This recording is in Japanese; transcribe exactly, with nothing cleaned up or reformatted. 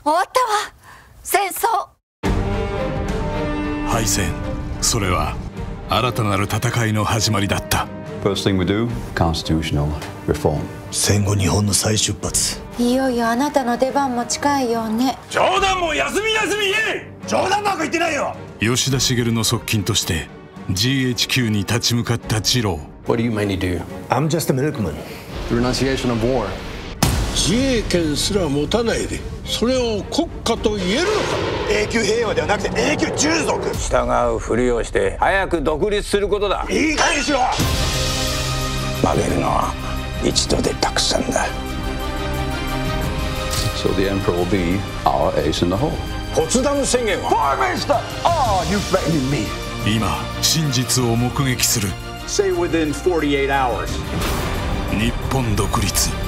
終わったわ、戦争。 敗戦、それは新たなる戦いの始まりだった。 First thing we do, constitutional reform. 戦後日本の再出発。 いよいよあなたの出番も近いようね。 冗談も休み休み言え。 冗談なんか言ってないよ。 吉田茂の側近として ジーエイチキュー に立ち向かった二郎。 What do you mainly do? I'm just a milkman. The renunciation of war. 自衛権すら持たないでそれを国家と言えるのか。 永久平和ではなくて永久従属。 従うふりをして早く独立することだ。 いい加減にしろ。 負けるのは一度でたくさんだ。 So the emperor will be our ace in the hole. ポツダム宣言は Prime Minister, are you threatening me? 今真実を目撃する。 Say within forty-eight hours. 日本独立。